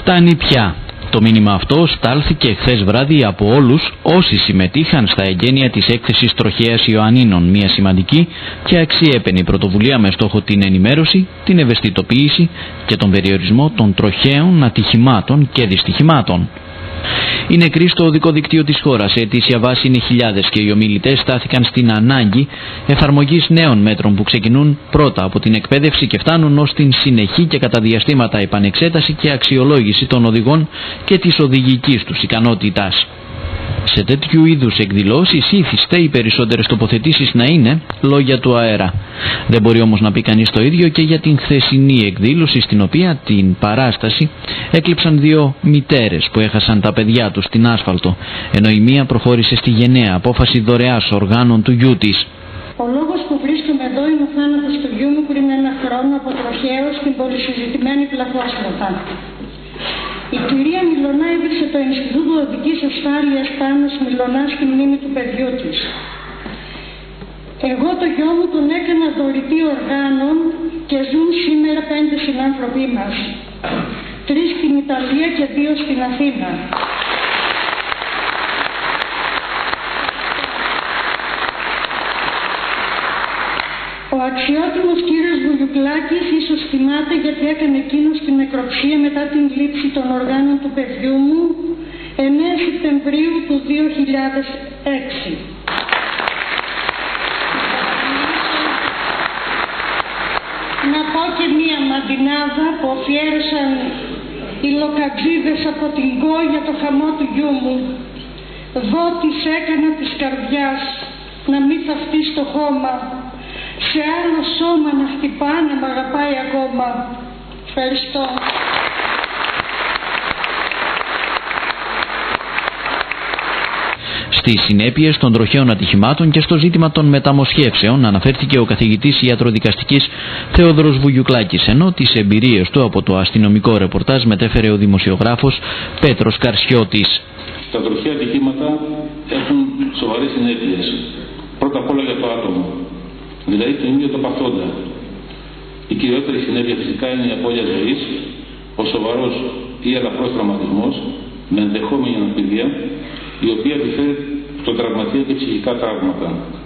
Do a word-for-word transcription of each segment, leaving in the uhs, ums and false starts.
Φτάνει πια. Το μήνυμα αυτό στάλθηκε χθες βράδυ από όλους όσοι συμμετείχαν στα εγγένεια της έκθεσης Τροχέας Ιωαννίνων, μια σημαντική και αξιέπαινη πρωτοβουλία με στόχο την ενημέρωση, την ευαισθητοποίηση και τον περιορισμό των τροχαίων ατυχημάτων και δυστυχημάτων. Οι νεκροί στο οδικό δίκτυο της χώρας σε αιτήσια βάση είναι χιλιάδες και οι ομιλητές στάθηκαν στην ανάγκη εφαρμογής νέων μέτρων που ξεκινούν πρώτα από την εκπαίδευση και φτάνουν ως την συνεχή και κατά διαστήματα επανεξέταση και αξιολόγηση των οδηγών και της οδηγικής τους ικανότητας. Σε τέτοιου είδους εκδηλώσεις ήθιστε οι περισσότερες τοποθετήσεις να είναι λόγια του αέρα. Δεν μπορεί όμως να πει κανείς το ίδιο και για την χθεσινή εκδήλωση, στην οποία την παράσταση έκλειψαν δύο μητέρες που έχασαν τα παιδιά τους στην άσφαλτο, ενώ η μία προχώρησε στη γενναία απόφαση δωρεάς οργάνων του γιού της. Ο λόγος που βρίσκομαι εδώ είναι ο θάνατος του γιού μου πριν ένα χρόνο από τροχαίο στην πολυσυζητημένη Πλαθόσπαθα. Η κυρία Μιλωνά έβρισε το Ινστιτούτο Οδικής Ασφάλειας Πάνος Μιλωνά στη μνήμη του παιδιού της. Εγώ το γιο μου τον έκανα δωρητή οργάνων και ζουν σήμερα πέντε συνάνθρωποι μας. Τρεις στην Ιταλία και δύο στην Αθήνα. Ο αξιότιμος κύριος Βουγιουκλάκης ίσως θυμάται, γιατί έκανε εκείνος την νεκροψία μετά την λήψη των οργάνων του παιδιού μου εννέα Σεπτεμβρίου του δύο χιλιάδες έξι. Να πω και μία μαντινάδα που αφιέρωσαν οι λοκατζίδες από την ΚΟ για το χαμό του γιού μου. Δω της έκανα της καρδιάς να μην θαυτεί στο χώμα, σε άλλο σώμα να χτυπά, να μ' αγαπάει ακόμα. Ευχαριστώ. Στις συνέπειες των τροχαίων ατυχημάτων και στο ζήτημα των μεταμοσχεύσεων αναφέρθηκε ο καθηγητής ιατροδικαστικής Θεόδωρος Βουγιουκλάκης, ενώ τις εμπειρίες του από το αστυνομικό ρεπορτάζ μετέφερε ο δημοσιογράφος Πέτρος Καρσιώτης. Τα τροχαία ατυχήματα έχουν σοβαρές συνέπειες. Πρώτα απ' όλα για το άτομο, δηλαδή τον ίδιο το παθόντα. Η κυριότερη συνέπεια φυσικά είναι η απώλεια ζωής, ο σοβαρός ή ελαφρός τραυματισμός με ενδεχόμενη αναπηρία, η οποία επιφέρει στον τραυματία και ψυχικά τραύματα.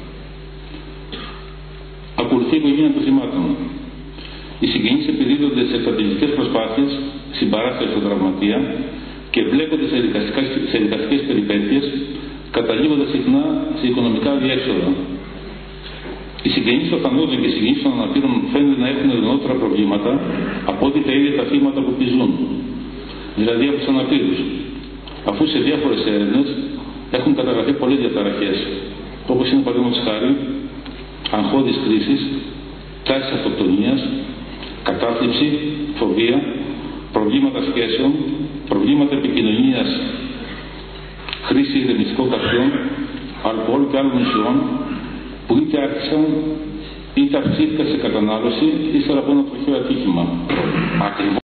Ακολουθεί η οικογένεια των θυμάτων. Οι συγγενείς επιδίδονται σε στρατηγικές προσπάθειες συμπαράστασης στον τραυματία και μπλέκονται σε, σε δικαστικές περιπέτειες, καταλήγοντας συχνά σε οικονομικά διέξοδα. Οι συγγενείς των θανόντων και οι συγγενείς των αναπήρων φαίνεται να έχουν ειρηνότερα προβλήματα από ό,τι τα ίδια τα θύματα που πιζούν, δηλαδή από τους αναπήρους, αφού σε διάφορες έρευνες έχουν καταγραφεί πολλές διαταραχές, όπως είναι παραδείγματος χάρη αγχώδης κρίσης, τάσεις αυτοκτονίας, κατάθλιψη, φοβία, προβλήματα σχέσεων, προβλήματα επικοινωνίας, χρήση ηρεμιστικών καφιών, αλκοόλ και άλλων ουσιών που είτε άρχισαν είτε αυξήθηκαν σε κατανάλωση ύστερα από ένα τροχαίο ατύχημα.